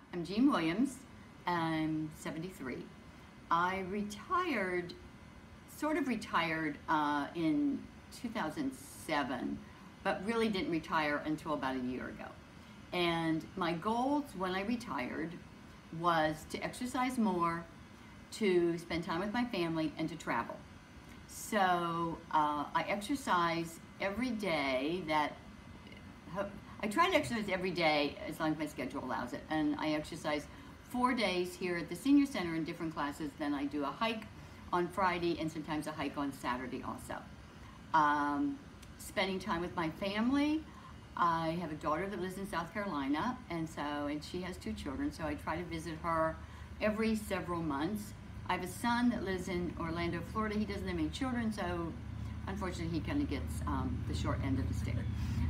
I'm Jean Williams. I'm 73. I retired, sort of retired in 2007, but really didn't retire until about a year ago. And my goals when I retired was to exercise more, to spend time with my family, and to travel. So I exercise every day that I try to exercise every day as long as my schedule allows it. And I exercise 4 days here at the Senior Center in different classes. Then I do a hike on Friday and sometimes a hike on Saturday also. Spending time with my family. I have a daughter that lives in South Carolina, and she has 2 children, so I try to visit her every several months. I have a son that lives in Orlando, Florida. He doesn't have any children, so unfortunately he kind of gets the short end of the stick.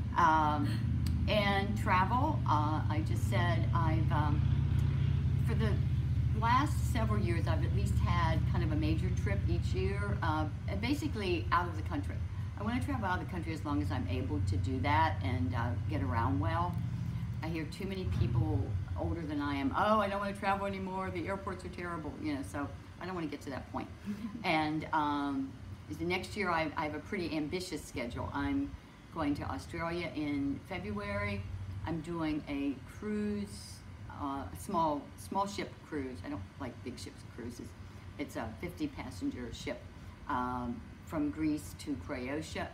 And travel, I just said for the last several years I've at least had kind of a major trip each year, and basically out of the country. I want to travel out of the country as long as I'm able to do that and get around well. I hear too many people older than I am, oh, I don't want to travel anymore, the airports are terrible, so I don't want to get to that point. And the next year I have a pretty ambitious schedule. I'm going to Australia in February. I'm doing a cruise, a small ship cruise. I don't like big ships cruises. It's a 50-passenger ship from Greece to Croatia.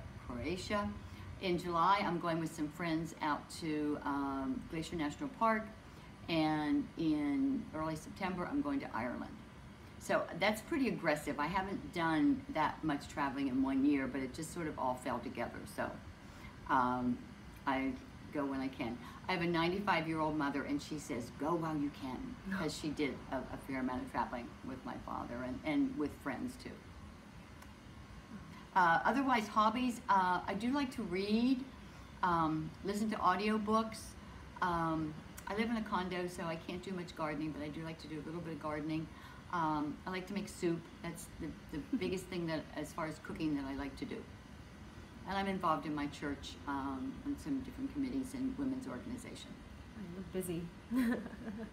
In July, I'm going with some friends out to Glacier National Park, and in early September, I'm going to Ireland. So that's pretty aggressive. I haven't done that much traveling in 1 year, but it just sort of all fell together. So I go when I can. I have a 95-year-old mother, and she says, go while you can, because she did a fair amount of traveling with my father and with friends too. Otherwise, hobbies, I do like to read, listen to audiobooks. I live in a condo, so I can't do much gardening, but I do like to do a little bit of gardening. I like to make soup. That's the biggest thing that, as far as cooking, that I like to do. And I'm involved in my church on some different committees and women's organization. I look busy.